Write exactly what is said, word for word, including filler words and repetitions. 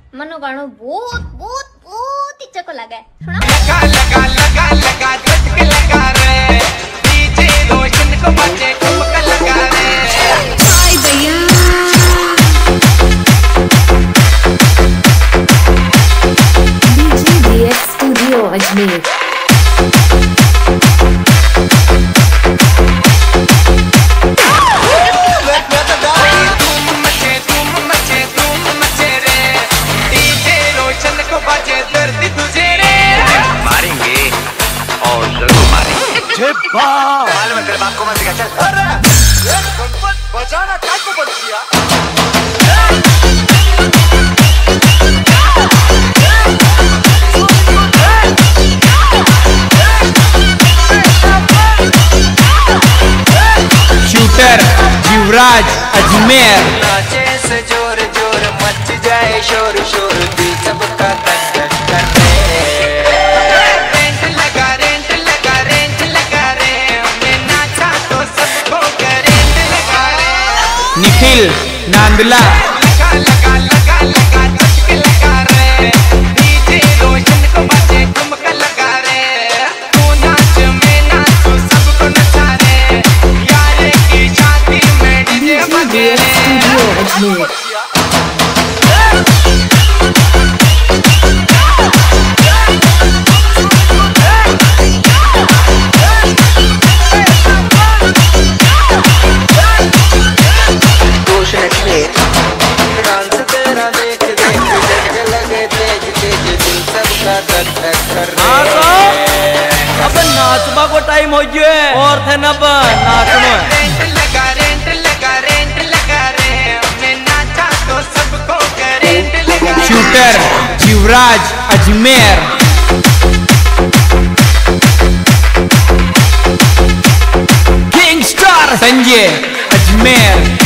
मनो गानो बहुत बहुत बहुत ही चको लगा है। सुना लगा लगा लगा लगा झटके लगा रे डीजे रोशन को बजे ठुमका लगा रे। हाय भैया डीजे स्टूडियो अजमेर। मालूम है तेरे बाप को मत दिखा चल। अरे ये बजाना काय को बंद किया? शूटर जीवराज अजमेर। नाचे से जोर जोर मच जाए शोर शोर दिल सबका धक धक करने। निखिल नांदला लगा लगा लगा लगा झटके लगा रे डीजे रोशन को बजे ठुमका लगा रे। तू नाच मैं नाचूं सबको नचा रे यार की शादी में डीजे बजे रे। हाँ तो अब नाचबा को टाइम हो गया और थे ना नाचनो रेंट लगा रेंट लगा रेंट लगा रे मैं नाचा तो सबको करेंट लगा। Shooter Jeevraj Ajmer. King star Sanjay Ajmer.